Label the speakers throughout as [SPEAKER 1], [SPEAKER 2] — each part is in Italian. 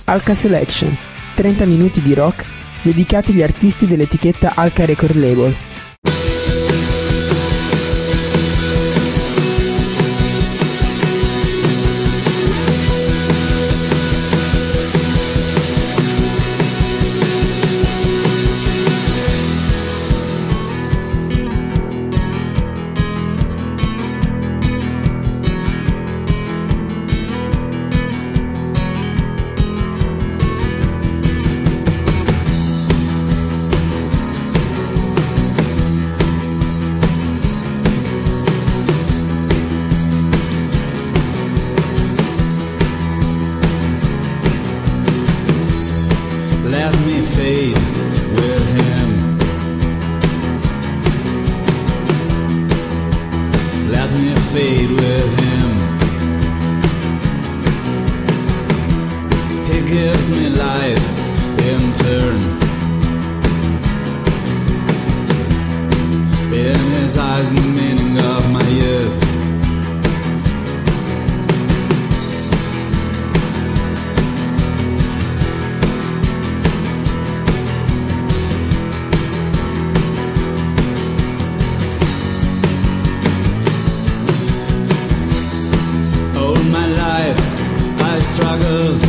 [SPEAKER 1] Alka Selection, 30 minuti di rock dedicati agli artisti dell'etichetta Alka Record Label.
[SPEAKER 2] Let me fade with him. Let me fade with him. He gives me life in turn. In his eyes the meaning of my youth. My life I struggled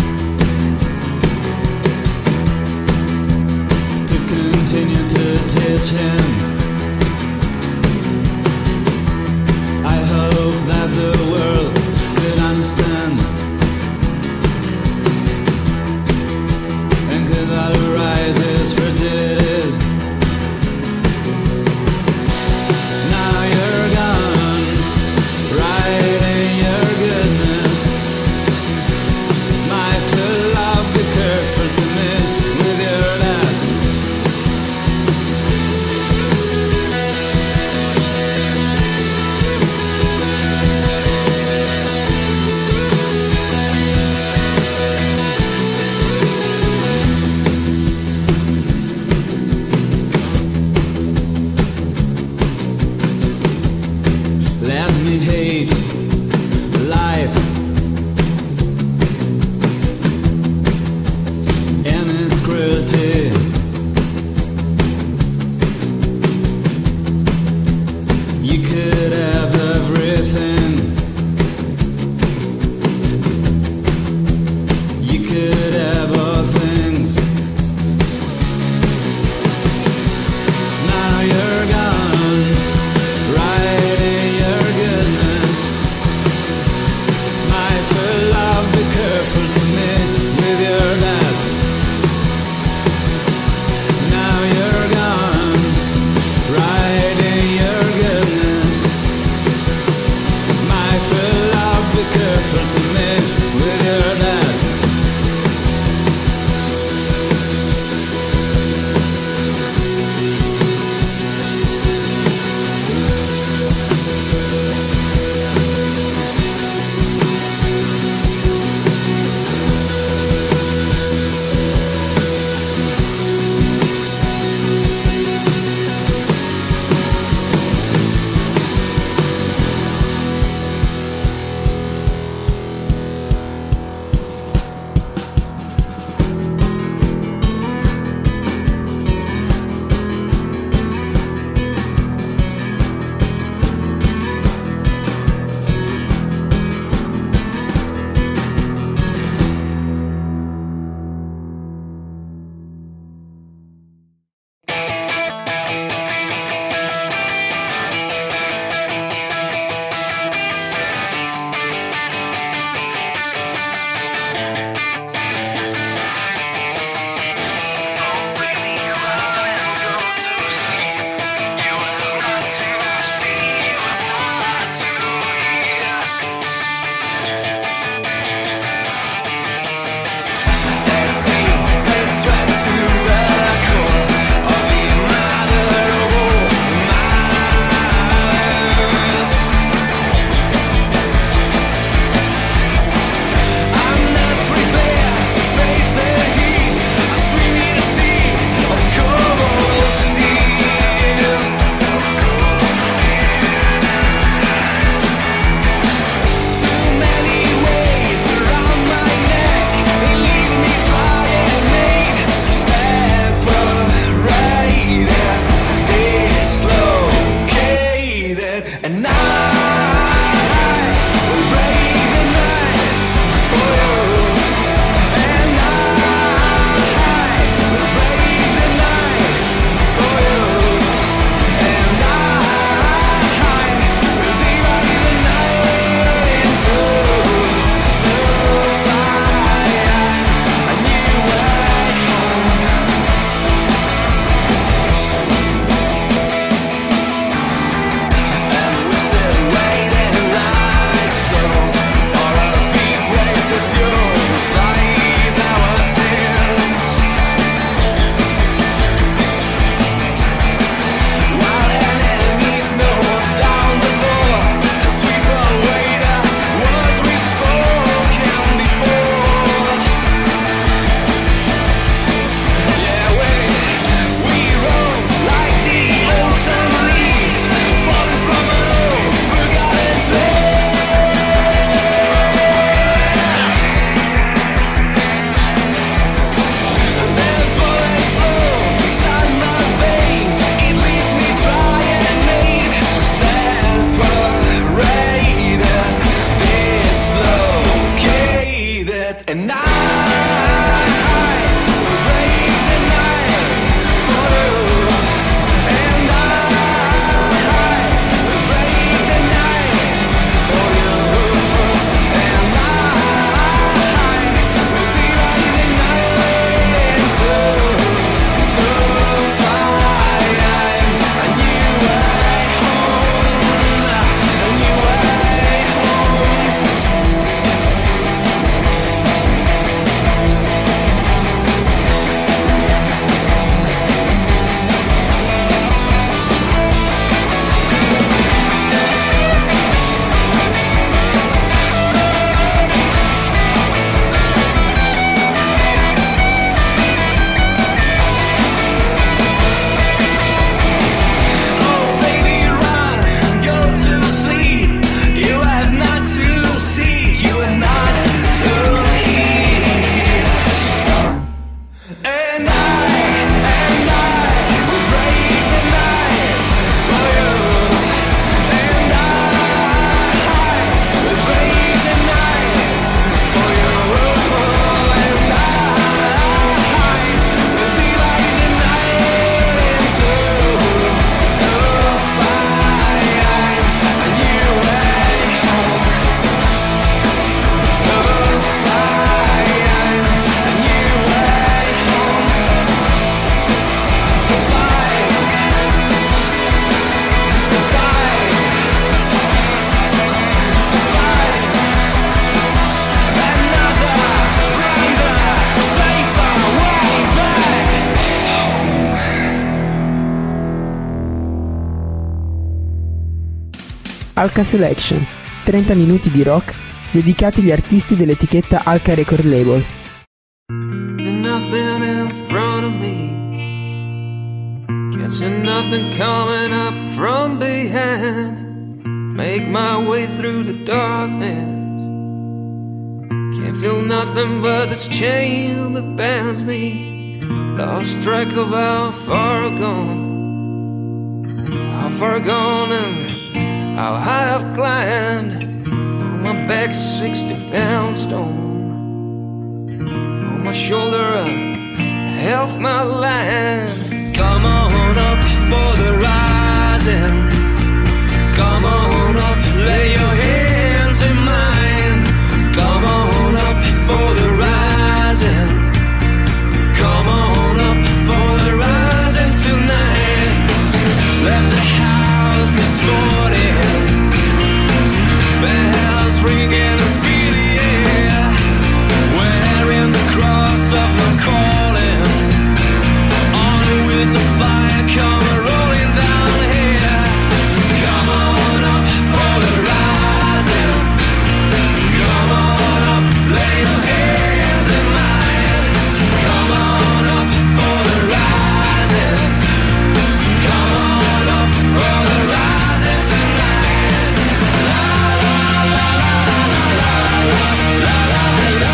[SPEAKER 2] to continue to teach him. I hope that the world could understand and could valorize his fragilities. Now you're gone, right? To me with your laugh, it, and I will break the night for you, and I will break the night for you, and I will divide the night into find a new way home, a new way home. Oh baby, run, go to sleep. You have not to see, you have not to hear. And I will break the night for you, and I will break the night for you, and I will divide the night into find a new way home, to find a new way home, to find another brighter, safer way back home.
[SPEAKER 1] Alka Selection, 30 minuti di rock dedicati agli artisti dell'etichetta Alka Record Label.
[SPEAKER 3] Nothing in front of me, can't see nothing coming up from behind. Make my way through the darkness, can't feel nothing but this chain that binds me. Lost track of how far I've gone, and how high I've climbed. On my back 60-pound stone, on my shoulder a half mile line.
[SPEAKER 2] Come on up for the rising. Come on up, lay your hands in mine. Come on up for the rising. Come on up for the rising tonight. Left the house this morning, bells ringing and feel the air, wearing the cross of my calling. On a wheels of fire come rolling down here. Come on up for the rising. Come on up, lay your hands in mine. Come on up for the rising. Come on up for the rising tonight. La la la la la la la la la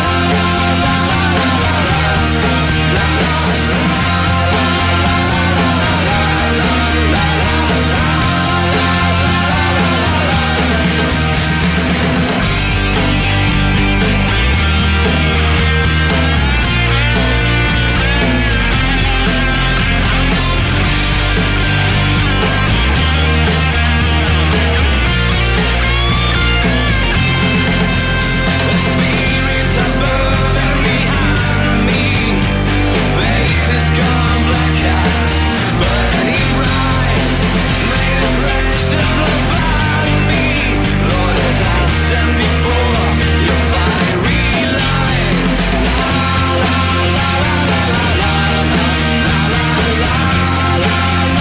[SPEAKER 2] The spirits are burning behind me. Faces gone black eyes, burning bright. May the precious blood find me. Lord, as I stand before your fiery light. La la la la la la la la la la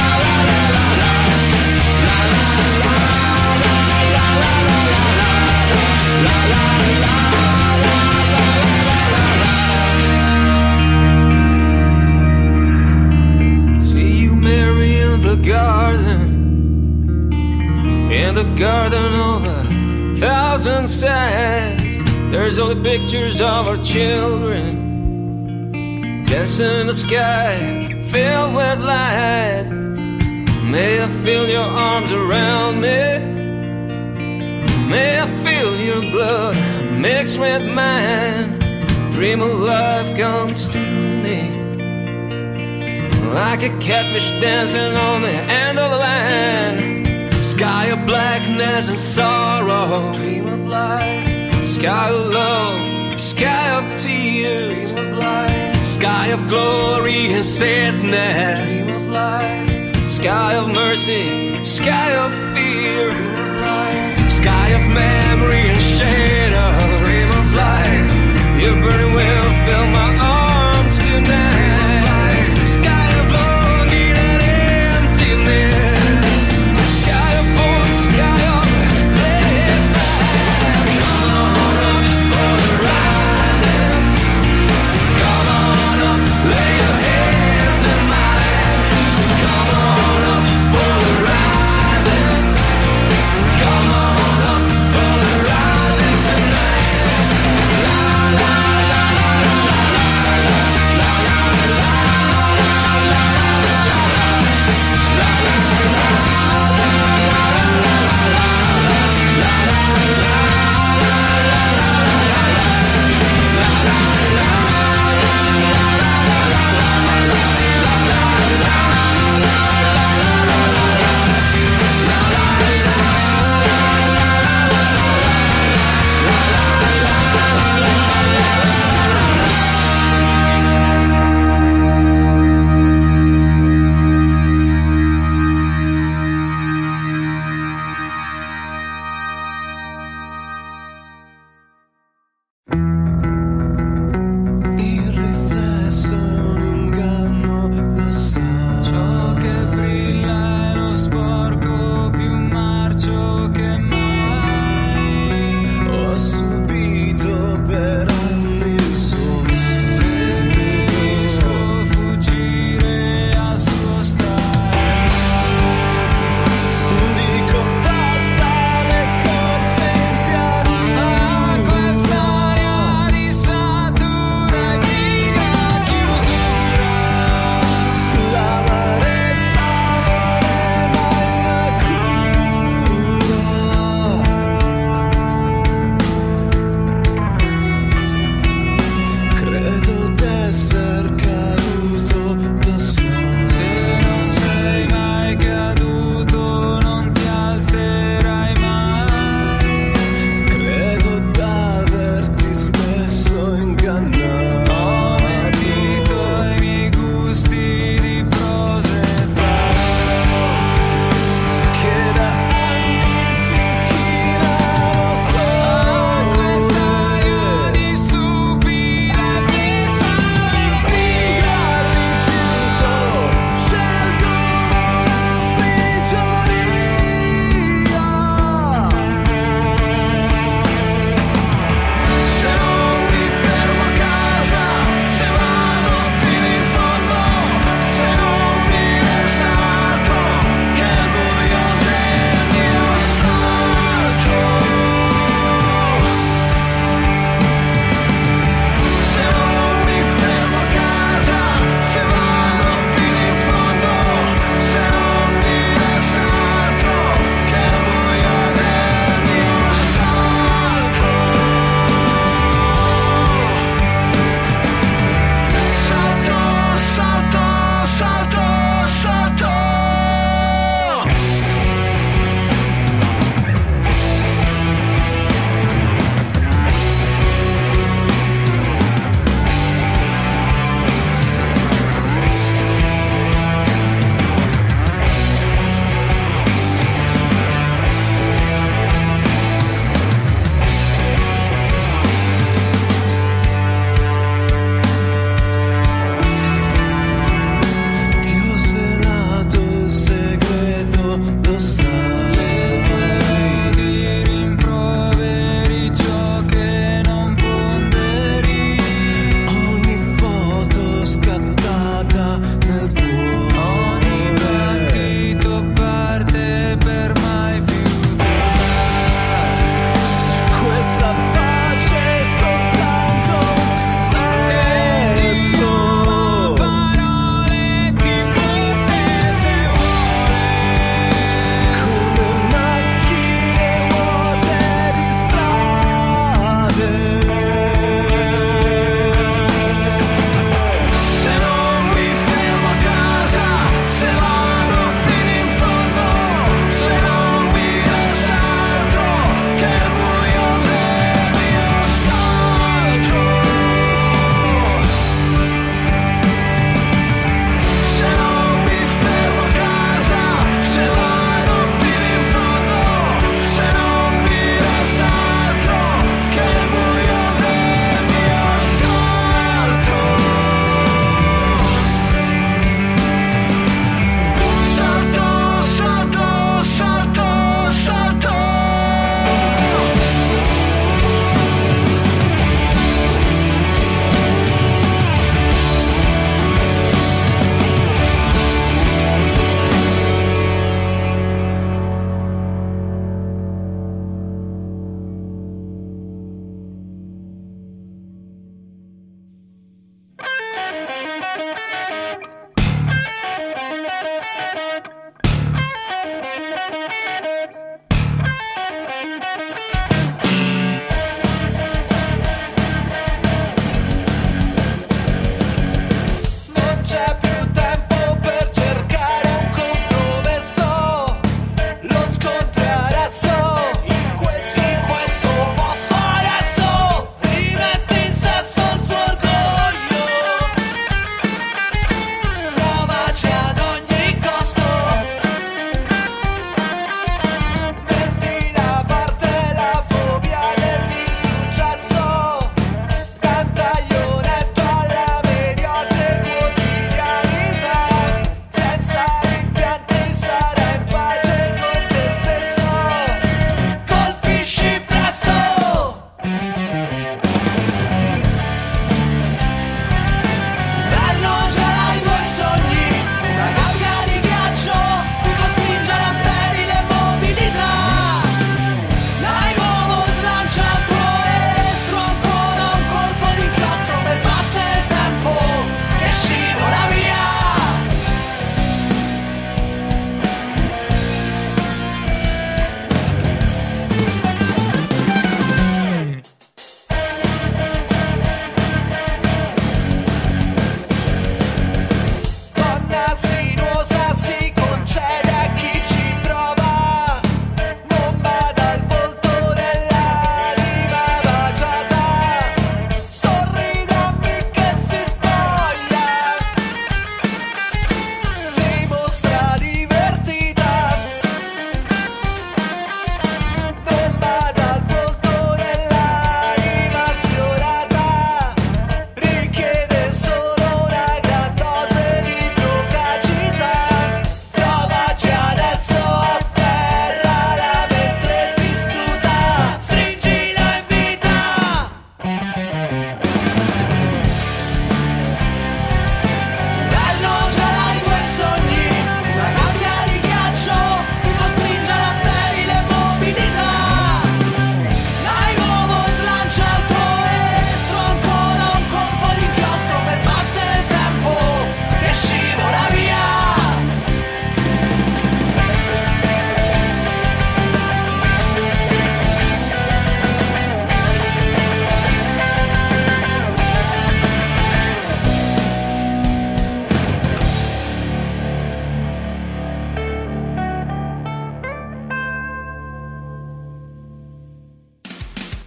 [SPEAKER 3] See you, Mary, in the garden, in the garden of a thousand sides. There's only pictures of our children dancing in the sky filled with light. May I feel your arms around me, may I feel your blood mixed with mine. Dream of life comes to me like a catfish dancing on the end of the line.
[SPEAKER 2] Sky of blackness and sorrow. Dream of life.
[SPEAKER 3] Sky of love, sky of tears.
[SPEAKER 2] Dream of life. Sky of glory and sadness. Dream of life.
[SPEAKER 3] Sky of mercy, sky of fear.
[SPEAKER 2] Dream of life. Sky of memory and shadow. Dream of life.
[SPEAKER 3] Your burning will fill my arms tonight.
[SPEAKER 2] Sky of longing and emptiness.
[SPEAKER 3] Sky of full, sky of let's fly.
[SPEAKER 2] Come on up for the rising. Come on up, lay your hands in mine. Come on up for the rising. Come on up for the rising tonight. La la la.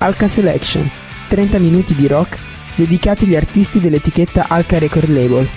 [SPEAKER 1] Alka Selection, 30 minuti di rock dedicati agli artisti dell'etichetta Alka Record Label.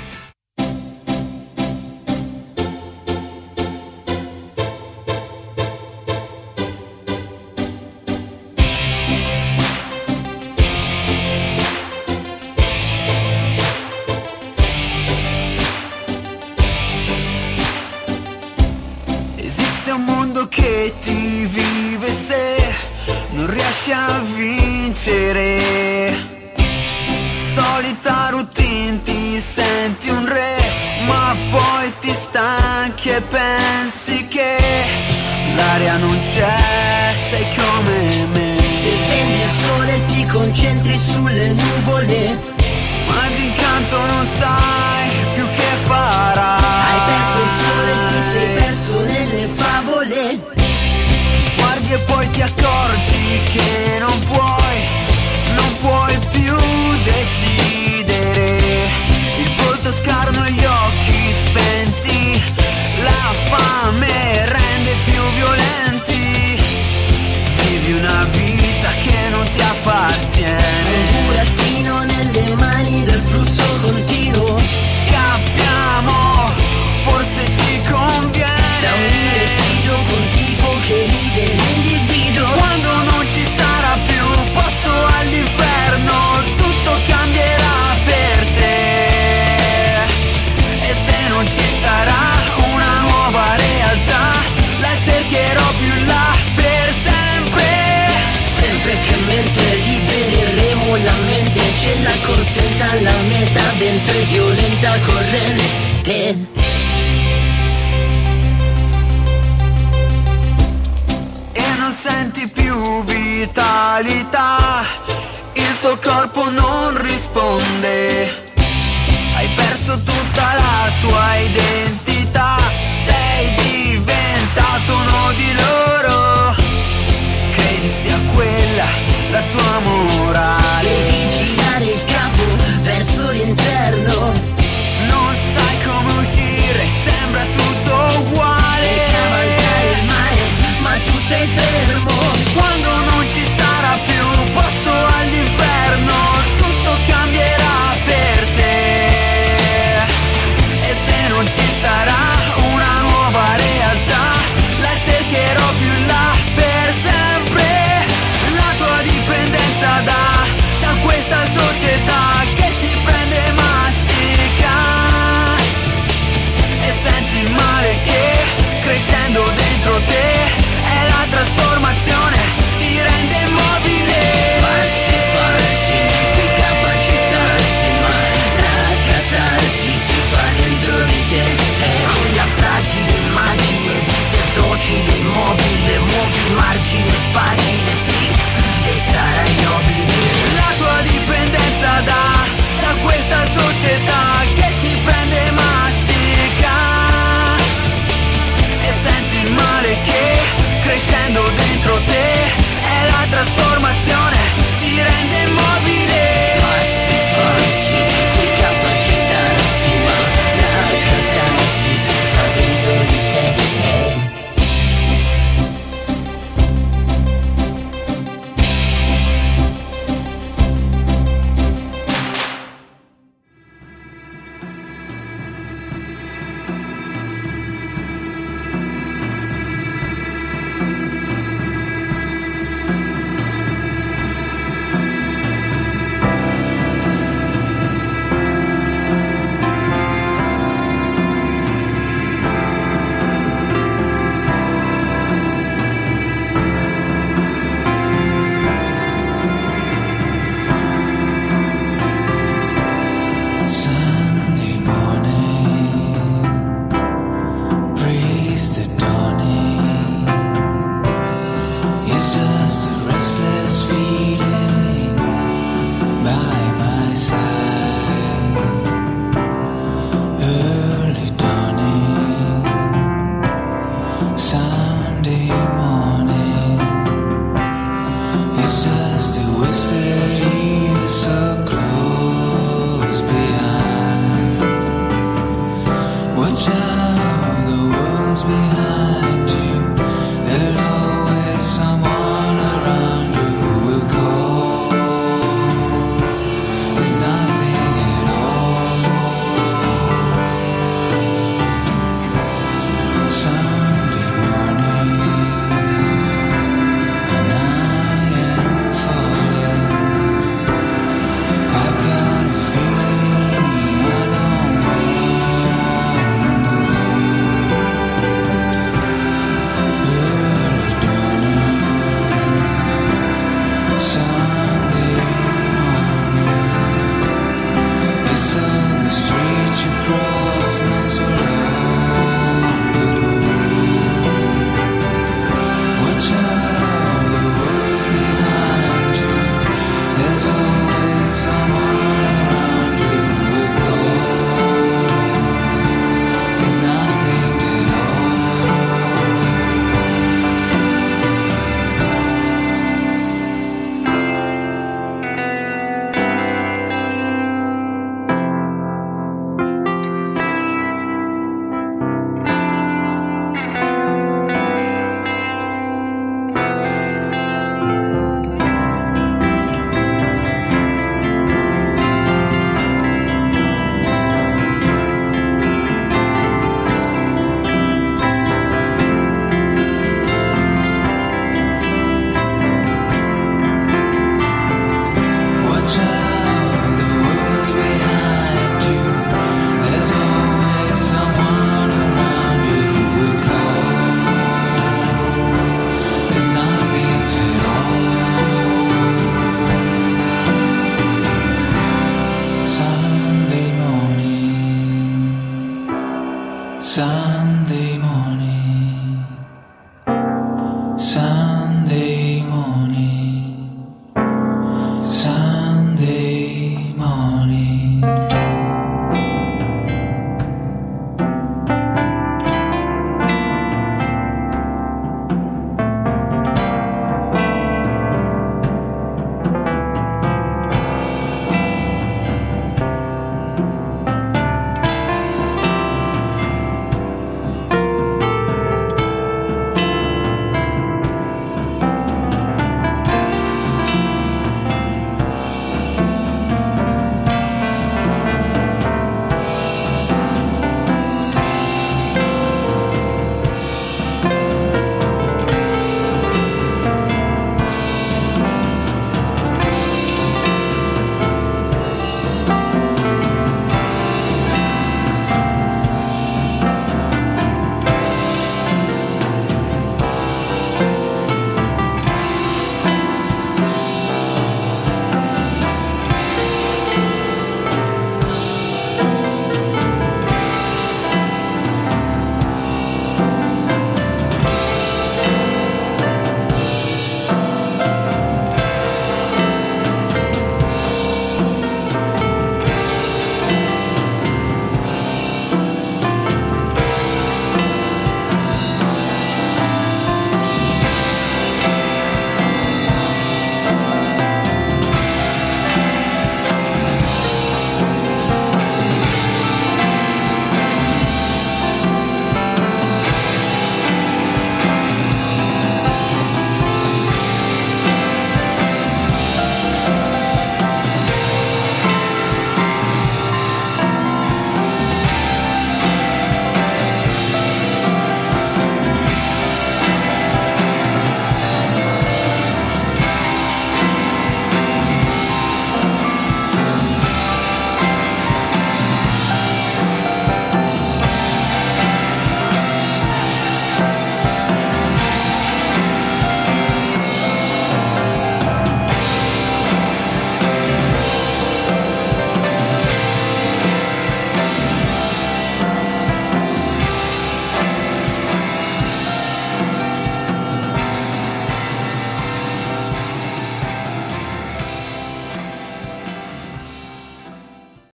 [SPEAKER 4] Esiste un mondo che ti vive se non riesci a vincere. Solita routine, ti senti un re, ma poi ti stanchi e pensi che l'aria non c'è, sei come me.
[SPEAKER 5] Se vendi il sole ti concentri sulle nuvole,
[SPEAKER 4] Ma d'incanto non sai più che farai.
[SPEAKER 5] hai perso il sole, ti sei perso nelle favole.
[SPEAKER 4] Guardi e poi ti accorgi che non puoi più decidere. Il volto scarno e gli occhi spenti, la fame rende più violenti. Vivi una vita che non ti appartiene.
[SPEAKER 5] Un burattino nelle mani del flusso continuo,
[SPEAKER 4] Scappiamo, forse ci conviene.
[SPEAKER 5] da un residuo contiguo che ride l'individuo.
[SPEAKER 4] Quando non ci sarà più posto all'inferno, tutto cambierà per te. E se non ci sarà una nuova realtà, la cercherò più là per sempre.
[SPEAKER 5] Sempre che mentre libereremo la mente ce la consenta la meta, ventre violenta corrente.
[SPEAKER 4] E non senti più vitalità, il tuo corpo non risponde. Hai perso tutta la tua identità, sei diventato uno di loro. Credi sia quella la tua morale.
[SPEAKER 5] Devi girare il capo verso l'interno
[SPEAKER 4] Non sai come uscire, sembra tutto uguale.
[SPEAKER 5] e cavalcare il mare, ma tu sei fermo.
[SPEAKER 4] Quando non ci